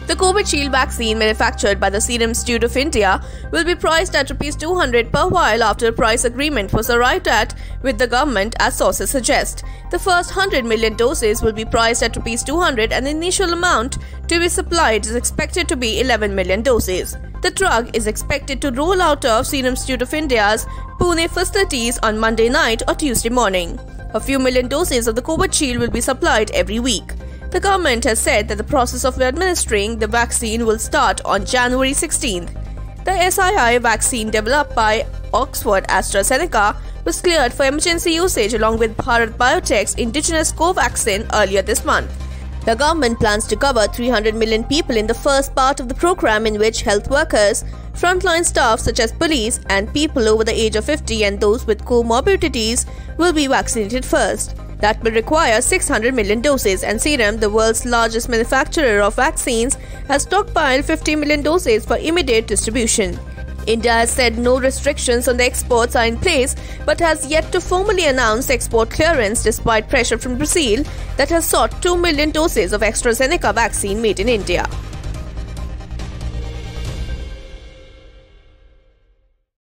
The Covishield vaccine manufactured by the Serum Institute of India will be priced at ₹200 per vial after a price agreement was arrived at with the government, as sources suggest. The first 100 million doses will be priced at ₹200 and the initial amount to be supplied is expected to be 11 million doses. The drug is expected to roll out of Serum Institute of India's Pune facilities on Monday night or Tuesday morning. A few million doses of the Covishield will be supplied every week. The government has said that the process of administering the vaccine will start on January 16th. The SII vaccine developed by Oxford AstraZeneca was cleared for emergency usage along with Bharat Biotech's indigenous Covaxin earlier this month. The government plans to cover 300 million people in the first part of the program, in which health workers, frontline staff such as police, and people over the age of 50 and those with comorbidities will be vaccinated first. That will require 600 million doses, and Serum, the world's largest manufacturer of vaccines, has stockpiled 50 million doses for immediate distribution. India has said no restrictions on the exports are in place but has yet to formally announce export clearance despite pressure from Brazil that has sought 2 million doses of AstraZeneca vaccine made in India.